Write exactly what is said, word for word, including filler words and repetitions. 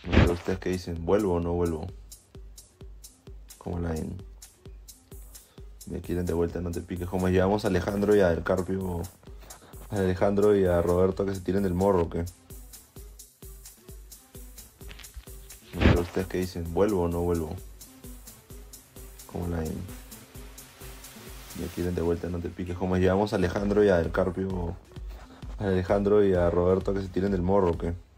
Pero ustedes qué dicen, ¿vuelvo o no vuelvo? Como la en... Me quieren de vuelta, no te piques. Como llevamos a Alejandro y a El Carpio, a Alejandro y a Roberto que se tiren del morro, ¿qué? Pero ustedes qué dicen, ¿vuelvo o no vuelvo? Como la en... Me quieren de vuelta, no te piques. Como llevamos a Alejandro y a El Carpio, a Alejandro y a Roberto que se tiren del morro, ¿qué?